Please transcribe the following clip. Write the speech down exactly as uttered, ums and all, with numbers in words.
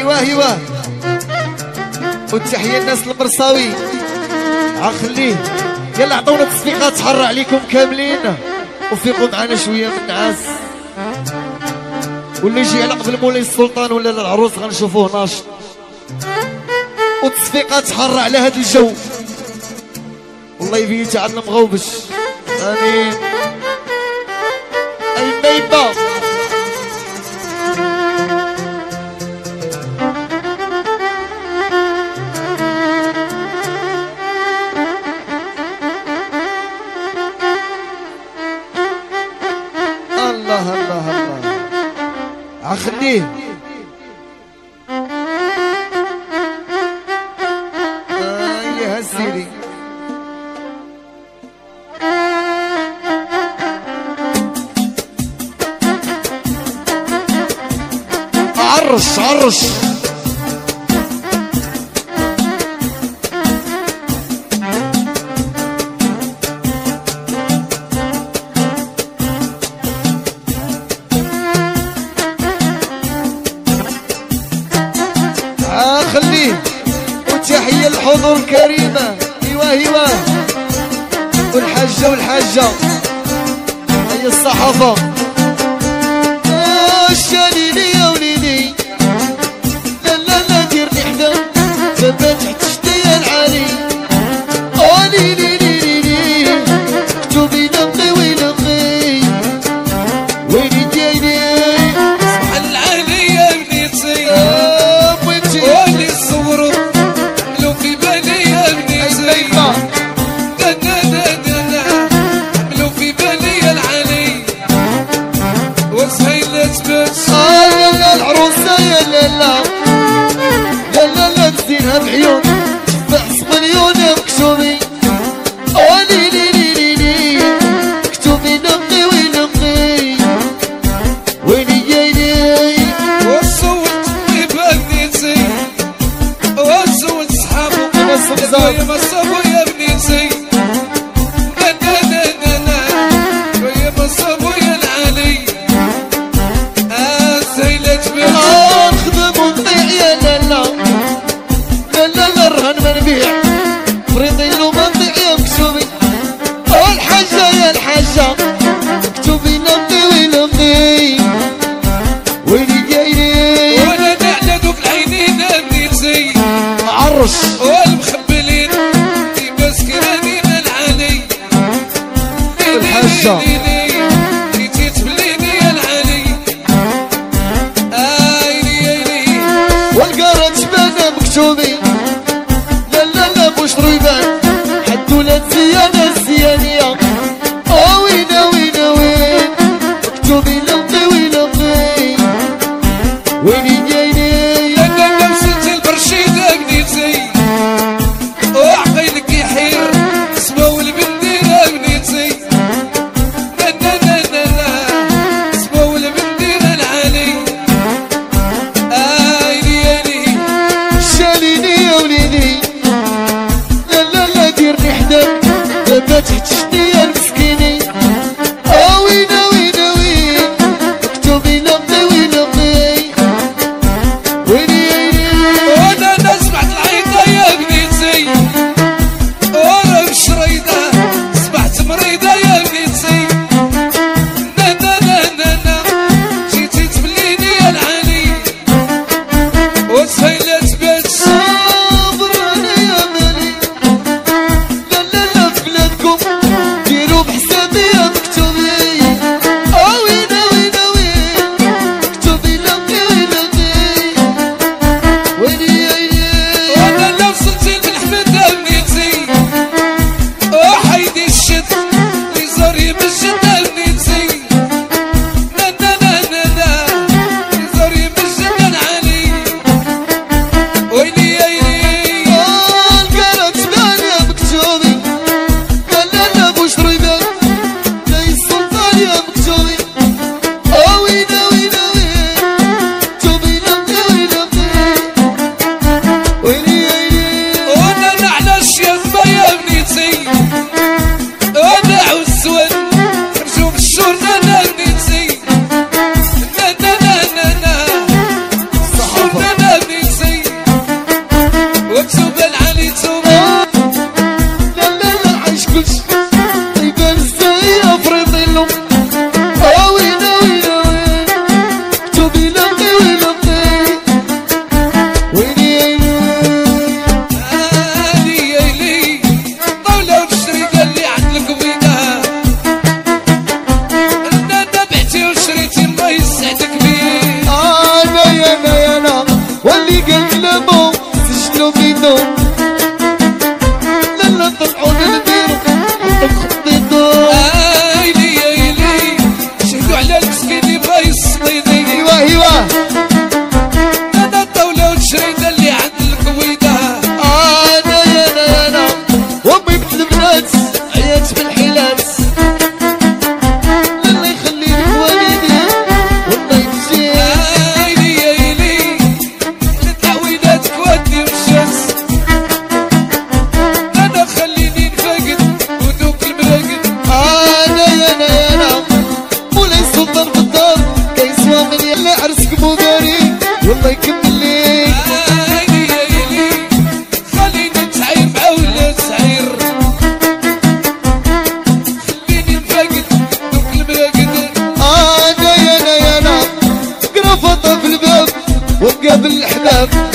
ايوا ايوا والتحيه الناس المرصاوي عخليه يلا عطونا تصفيقات تحر عليكم كاملين وفيقوا معنا شويه من النعاس واللي يجي على قبل مولاي السلطان ولا العروس غنشوفوه ناشط وتصفيقات تحر على هذا الجو والله يبيت عندنا مغوبش امين الميبه الله الله الله عخليه آه يا سيدي عرش عرش خليه وتحية الحضور الكريمة ايوا ايوا والحاجة والحاجة هي الصحافة شاليني يا وليدي لا لا لا ديرني حدا ثبت تحت شتيا العالي لي لي لي لي لي كتبي نقي ونقي ويلي ديالي صبح العالي يا بنيتي واللي صوروا عملوا في بالي يا بنيتي دا دا دا دا عملوا في بالي يا العالي وسهيلة بس اه يا لا العروسة يا لا لا لا لا لا تزينها بعيون تبع صبليون مكتوبي لي لي لي لي لي كتوبي نقي ونقي ويلي يايلي وصوت في بنيتي وصوت صحابو يا مصابو يا بنيتي دا دا دا دا دا يا مصابو يا العالي اه سهيلة بس اه نخدم ونطيع يا لا لا لا لا لا الرهن ما نبيع فريضي لو ما نطيع يا مكتوبي اه الحاجة يا الحاجة مكتوبي نقي ونقي ويلي جايلي وانا نعلى دوك العينين يا بنيتي عرش والمخبلين في مسكراني من العالي الحاجة. جيتي تبليني يا العالي ايلي ايلي والقارة تبان مكتوبي لا لا لا بشرو يبان حد ولاد زيانة الزيانية اه وينا وينا وين مكتوبي نقي ونقي ويلي جايلي انا نفسي البرشيد يا بنيتي وعقيلك يحير سمو البندير يا بنيتي لا لا لا لا لا سمو البندير العالي ايلي ايلي شاليني يا وليدي لا لا لا ديرني حداك دابا تحت شتيا المسكيني اه وينا وينا وين مكتوبي نقي ونقي عرسك مو داري والله يكمل ليك. اني يا ليلي خليني نتعاير مع ولاد سعير، خليني نفقد دوك المراقد. انا يا انا يا انا قرفطه في الباب ونقابل الاحباب.